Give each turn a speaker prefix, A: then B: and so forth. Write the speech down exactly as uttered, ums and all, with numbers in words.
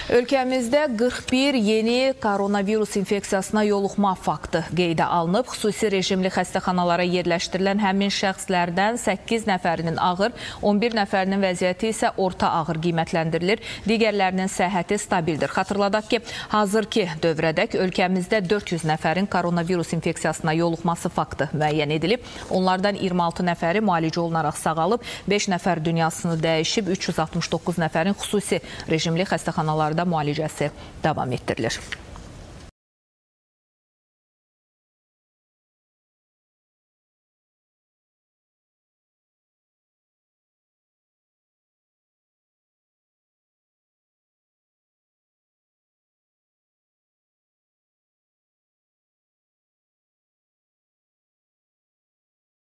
A: Ölkəmizdə qırx bir yeni koronavirus infeksiyasına yoluxma faktı qeydə alınıb. Xüsusi rejimli xəstəxanalara yerləşdirilən həmin şəxslərdən səkkiz nəfərinin ağır, on bir nəfərinin vəziyyəti isə orta ağır qiymətləndirilir. Digərlərinin səhhəti stabildir. Xatırladaq ki, hazırki dövrədək ölkəmizdə dörd yüz nəfərin koronavirus infeksiyasına yoluxması faktı müəyyən edilib. Onlardan iyirmi altı nəfəri müalicə olunaraq sağalıb, beş nəfər dünyasını dəyişib, üç yüz altmış doqquz nəfərin xüsusi rejimli xəstəxanalarda müalicəsi davam etdirilir.